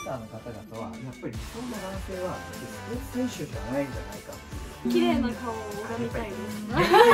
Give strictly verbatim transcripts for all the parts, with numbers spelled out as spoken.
ターの方々はやっぱり理想の男性はスポーツ選手じゃないんじゃないかっていう綺麗な顔を拝みたいです。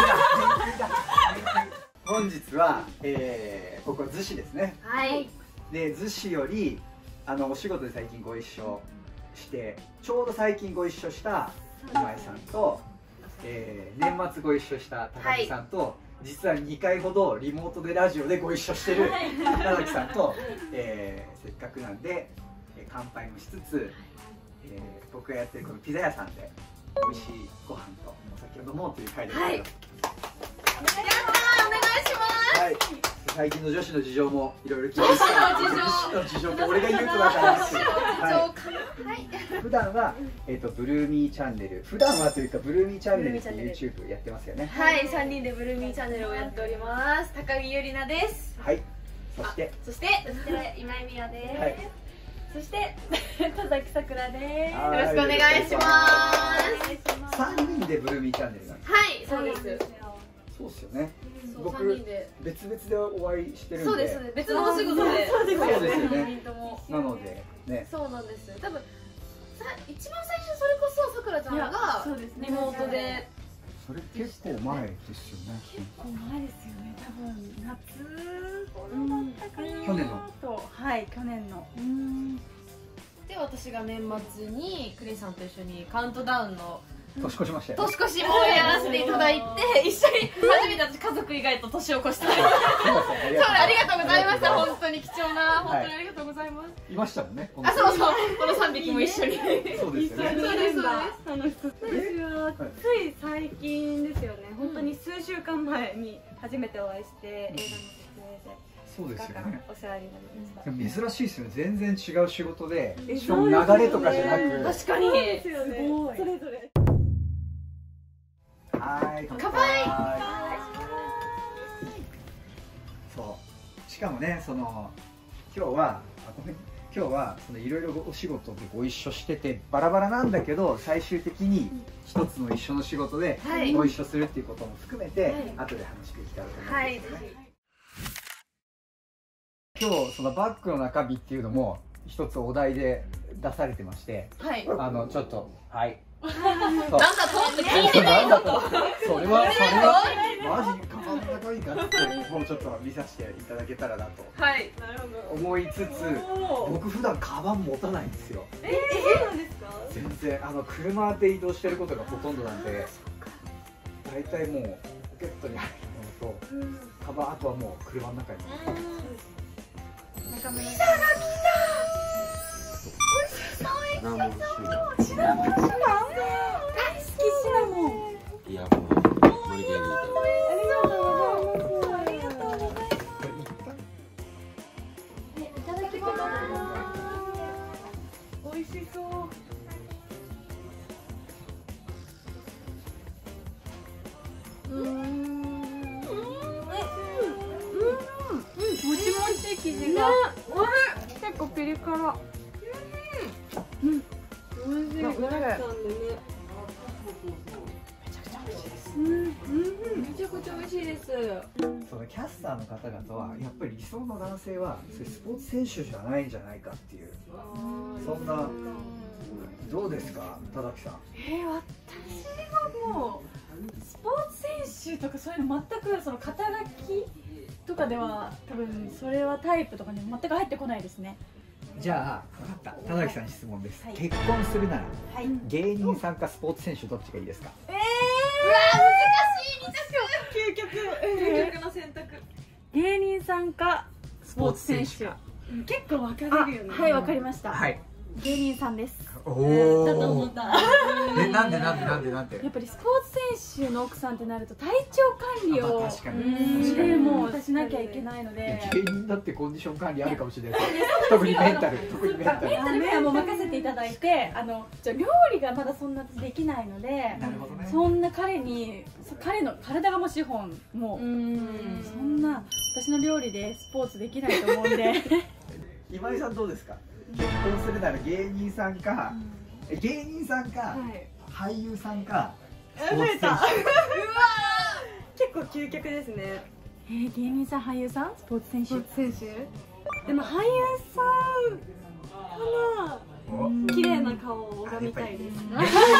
本日は、えー、ここ逗子ですね。 はい。 で逗子よりあのお仕事で最近ご一緒してちょうど最近ご一緒した今井さんと、えー、年末ご一緒した高木さんと、はい、実はにかいほどリモートでラジオでご一緒してる高木さんと、えー、せっかくなんで、えー、乾杯もしつつ、えー、僕がやってるこのピザ屋さんで美味しいご飯とお酒を飲もうという会でございます。 やったー、お願いします。 はい、最近の女子の事情もいろいろ聞いて、女子の事情って俺が言うとだからですよ。はい。普段はえっとブルーミーチャンネル、普段はというかブルーミーチャンネルって YouTube やってますよね。 はい、三人でブルーミーチャンネルをやっております。高木ゆりなです。 はい。そしてそしてそして今井美和です。そして田崎さくらです。よろしくお願いします。 三人でブルーミーチャンネルなんです。 はい、そうです。 そうですよね。僕別々でお会いしてるんで。 そうです。別のお仕事で。 そうですよね。なのでね。 そうなんです。多分さ一番最初それこそさくらちゃんがリモートで。 それ結構前ですよね。 結構前ですよね。多分夏頃だったかな。 去年の。 はい、去年の。 で私が年末にクリスさんと一緒にカウントダウンの年越しましたよ。 年越しもやらせていただいて、一緒に初めて私家族以外と年を越した。そう、ありがとうございました。本当に貴重な、本当にありがとうございます。 いましたもんね。 あ、そうそう、この三匹も一緒に。 そうですよね。 そうです、そうです。 私はつい最近ですよね。本当に数週間前に初めてお会いして映画の撮影で。 そうですよね。 お世話になりました。 珍しいですよね。全然違う仕事で、しかも流れとかじゃなく。 確かに。 すごい。それぞれ。 はい、 乾杯。 そう。しかもね、その今日は今日はそのいろいろお仕事でご一緒しててバラバラなんだけど、最終的に一つの一緒の仕事でご一緒するっていうことも含めて後で話していきたいと思います。はい。今日そのバッグの中身っていうのも一つお題で出されてまして、はい、あのちょっとはい。 なんだとって聞いてないのと。 それはそれはマジカバン高いかってもうちょっと見させていただけたらなと思いつつ、僕普段カバン持たないんですよ。 えー、そうなんですか？ 全然あの車で移動してることがほとんどなんで、大体もうポケットに入るものとカバン、あとはもう車の中に。 ピザが来た。美味しそう。シナモンシナモン大好きシナモン。 いやもう無理ゲーにいただありがとうございます。ありがとうございます。いただきます。美味しそう。うん。うん。うん。もちもち生地が。結構ピリ辛。うん。美味しい。めちゃくちゃ美味しいです。うん、めちゃくちゃ美味しいです。 そのキャスターの方々はやっぱり理想の男性はそれスポーツ選手じゃないんじゃないかっていう、そんな。どうですか、田崎さん。 えー、私はもうスポーツ選手とかそういうの全くその肩書きとかでは多分それはタイプとかに全く入ってこないですね。 じゃあ分かった、田崎さんに質問です。はい、結婚するなら、はい、芸人さんかスポーツ選手どっちがいいですか？ えー、うわ難しい。究極究極の選択。 芸人さんかスポーツ選手か。 結構分かれるよね。はい、分かりました。はい、芸人さんです。 おお。 だと思った。 え、なんでなんでなんでなんで。 やっぱりスポーツ選手の奥さんってなると体調管理を確かに確かにもうしなきゃいけないので。 芸人だってコンディション管理あるかもしれない。特にメンタル、特にメンタル。 メンタルはもう任せていただいて、あのじゃ料理がまだそんなできないので、そんな彼に彼の体がもう資本もうそんな私の料理でスポーツできないと思うんで。 今井さんどうですか？結婚するなら芸人さんか、うん、芸人さんか、はい、俳優さんかスポーツ選手。うわ結構究極ですね。えー、芸人さん、俳優さん、スポーツ選手。スポーツ選手でも俳優さんかな。 な顔を拝みたいです。 な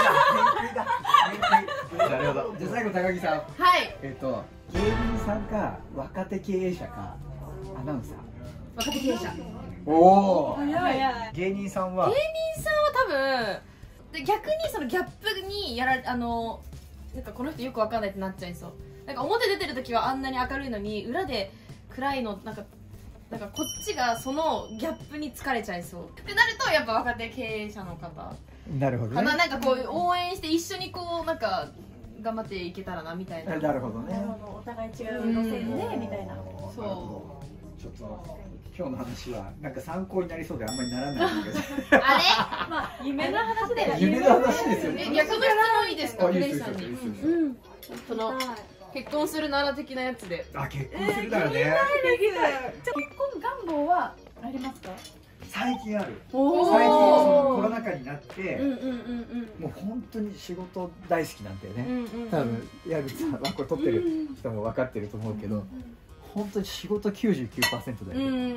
るほど。じゃあ最後高木さん。 はい。 えっと芸人さんか若手経営者かアナウンサー。 若手経営者。 おお。 早い。 芸人さんは。 芸人さんは多分で逆にそのギャップにやられあのなんかこの人よくわかんないってなっちゃいそう。なんか表出てる時はあんなに明るいのに裏で暗いのなんか。なんかこっちがそのギャップに疲れちゃいそうってなるとやっぱ若手経営者の方なるほどね。 なんかこう応援して一緒にこうなんか頑張っていけたらなみたいな。 なるほどね。 お互い違う路線でみたいな。 そうちょっと今日の話はなんか参考になりそうであんまりならないんだけどあれまあ夢の話だよ。 夢の話ですよね。 逆の質問いいですか、レイさんに。 うん。 その結婚するなら的なやつで。 あ、結婚するならね。 結婚願望はありますか？ 最近ある。 おー最近そのコロナ禍になってうんうんうんうんもう本当に仕事大好きなんだよね。 うんうん。 多分矢口さんはこれ撮ってる人も分かってると思うけど本当に仕事 きゅうじゅうきゅうパーセント だよね。 うんうんうん。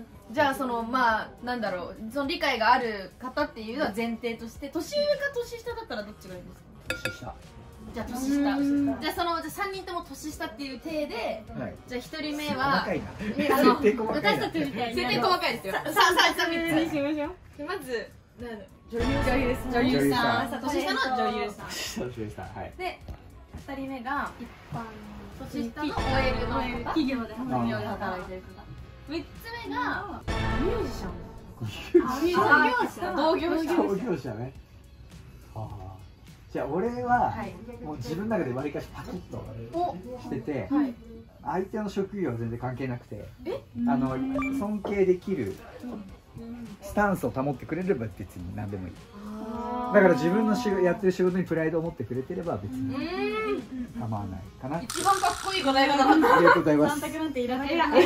じゃあそのまあなんだろうその理解がある方っていうのは前提として年上か年下だったらどっちがいいんですか？ 年下。 じゃあ年下。じゃあそのじゃあさんにんとも年下っていう体で、 はい。 じゃあひとりめは細かいな。 あの設定細かいな。 私たちみたいに。 設定細かいですよ。さあさあさあみっつ。 にしましょう。 まず女優さん。 女優女優さん、 さん年下の女優さん。 年下。はい。 で二人目が一般年下の オーエル の方。 企業で企業で働いてる方。三つ目がミュージシャン。同業者。 同業者ね。はあ。じゃあ俺はもう自分の中でわりかしパキッとしてて、相手の職業は全然関係なくて、あの尊敬できるスタンスを保ってくれれば別に何でもいい。だから自分のしやってる仕事にプライドを持ってくれてれば別に構わないかな。 一番かっこいい答え方だった。 ありがとうございます。 三択なんていらない。 選んで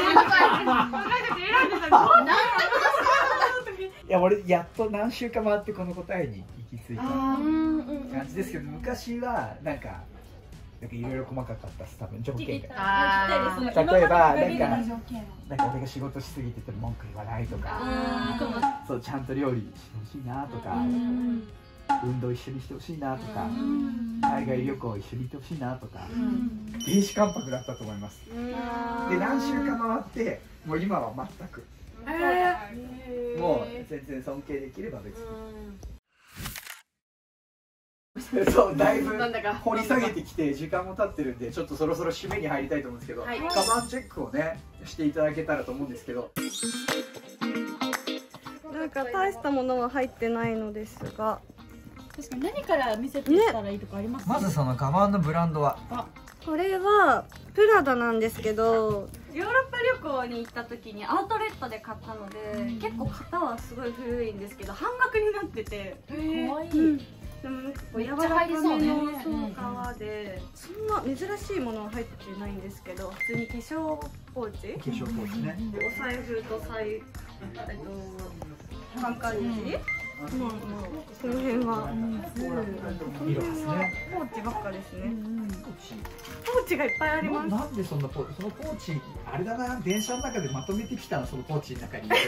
いや俺やっと何週間回ってこの答えに行き着いた感じですけど、昔はなんかなんかいろいろ細かかったです。多分条件があー例えばなんかなんか俺が仕事しすぎてて文句言わないとか、そうちゃんと料理してほしいなとか、運動一緒にしてほしいなとか、海外旅行一緒に行ってほしいなとか、亭主関白だったと思います。で何週間回ってもう今は全くもう全然尊敬できれば別に。そうだいぶ掘り下げてきて時間も経ってるんでちょっとそろそろ締めに入りたいと思うんですけど、はい、カバンチェックをねしていただけたらと思うんですけど、 なんか大したものは入ってないのですが、 確かに何から見せていったらいいとかありますか？ まずそのカバンのブランドはこれはプラダなんですけど、ヨーロッパ旅行に行った時にアウトレットで買ったので、うん、結構型はすごい古いんですけど半額になっててかわいい、うん、でもなんかこう柔らかめのそう革で、そんな珍しいものは入ってないんですけど、普通に化粧ポーチ、 化粧ポーチね、 お財布と財えっとカンカンにまあまあこの辺は色ですね。 ポーチばっかですね。ポーチがいっぱいあります。 なんでそんなポーチ、そのポーチあれだな、電車の中でまとめてきたの、そのポーチの中に。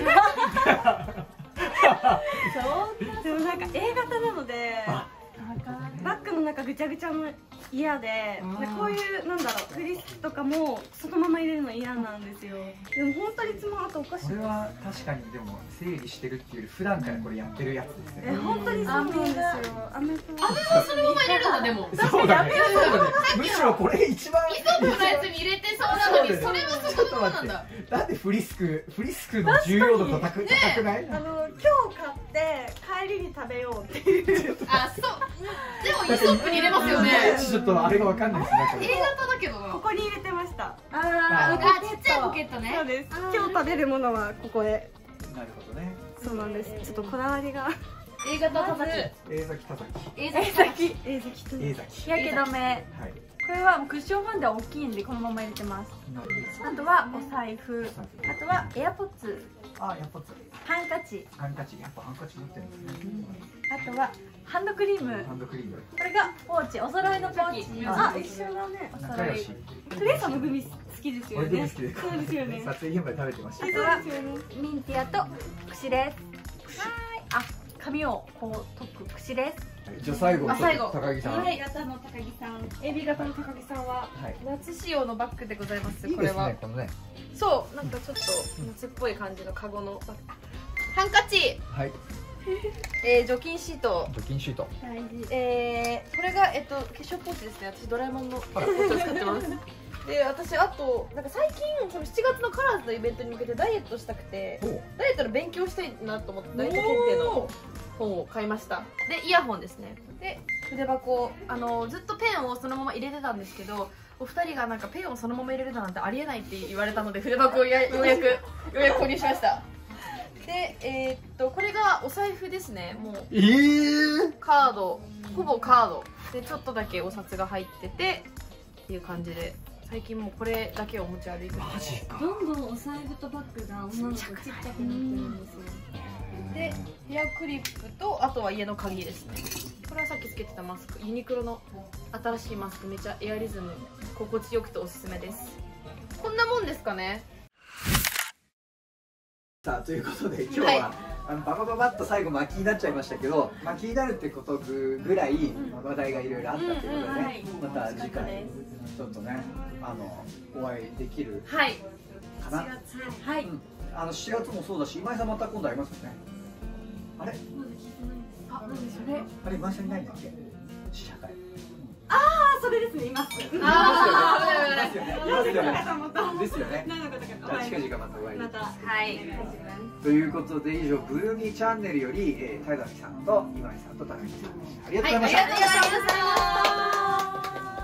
でもなんか A 型なのでバッグの中ぐちゃぐちゃの嫌で、こういうなんだろうフリスとかもそのまま入れるの嫌なんですよ。でも本当にいつもあとおかしい。 これは確かにでも整理してるっていうより普段からこれやってるやつですね。 え本当にそうなんですよ。 飴はそのまま入れるんだ。でもそうだね。むしろこれ一番イソップのやつに入れてそうなのに、それはそこままなんだ。 だってフリスクフリスクの重要度高く高くない？ あの今日買って帰りに食べようっていう。 あ、そう。でもイソップに入れますよね。 ちょっとあれがわかんないですね。 A 型だけどな。 ここに入れてました。 ああ、ちっちゃいポケットね。 そうです。今日食べるものはここへ。 なるほどね。 そうなんです。ちょっとこだわりが。 A 型たたき。 A 崎たたき。 A 崎。 A 崎たたき。 A 崎。 日焼け止め。はい。これはクッションファンデは大きいんでこのまま入れてます。あとはお財布。あとはエアポッツ。 あ、エアポッツ。 ハンカチ。 ハンカチ、やっぱハンカチ持ってるんですね。 あとはハンドクリーム。 ハンドクリーム。 これがポーチ、お揃いのポーチ。 あ、一緒だね。 お揃い。 クレイさんもグミ好きですよね。 俺グミ好きで。 そうですよね。 撮影現場で食べてました。 あとはミンティアと串です。はい。あ、 髪をこう解く櫛です。 じゃあ最後あ最後高木さん。 エビ型の高木さん、エビ型の高木さんは夏仕様のバッグでございます。 いいですこれはねこのね。 そうなんかちょっと夏っぽい感じのカゴのバッグ。ハンカチ、 はい。 えー、除菌シート、 除菌シート。 大事。えー、これがえっと化粧ポーチですね。私ドラえもんのポーチを使ってます。で私あとなんか最近そのしちがつのカラーズのイベントに向けてダイエットしたくて、ダイエットの勉強したいなと思ってダイエット検定の本を買いました。でイヤホンですね。で筆箱、あのずっとペンをそのまま入れてたんですけど、お二人がなんかペンをそのまま入れるなんてありえないって言われたので、筆箱をやようやくようやく購入しました。でえー、っとこれがお財布ですね。もうえー、 カード、ほぼカードでちょっとだけお札が入っててっていう感じで、最近もうこれだけを持ち歩いてます。 マジか。 どんどんお財布とバッグが女の子ちっちゃくなってるんですよ。 でヘアクリップと、あとは家の鍵ですね。これはさっきつけてたマスク、ユニクロの新しいマスク、めちゃエアリズム心地よくておすすめです。こんなもんですかね。 さあということで今日は、はい、あのババババッと最後巻きになっちゃいましたけど、巻きになるってことぐらい話題がいろいろあったということでね、また次回ちょっとねあのお会いできるかな。はい、うん、あのしちがつもそうだし、今井さんまた今度会いますよね。あれあ、なんでそれあれ今井さんいないんだっけ、試写会。 ああ、それですね、います。 ああ、いますよね。いますよね。ですよね。 なのかじゃあ近々またお会い。 また。 はい。 ということで以上ブルーミーチャンネルより、えー、田上さんと今井さんと高木さんでした。ありがとうございました。 はい、ありがとうございました。